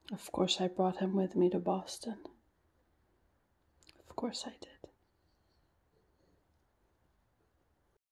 Of course, I brought him with me to Boston. Of course I did.